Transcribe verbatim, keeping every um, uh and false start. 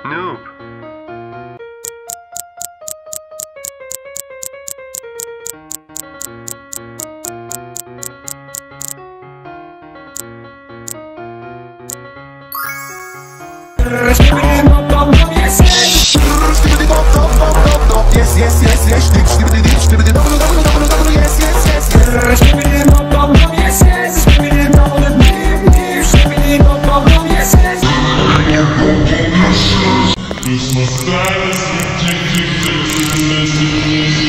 Noob. Yes, yes, yes, yes, dip, skibidi dip, skibidi double, double, double, double, yes, yes, yes, yes. Skibidi dop, dop, dop, yes, yes. Skibidi double, dip, dip, skibidi dop, dop, dop, yes, yes. Cause my style is ridiculous,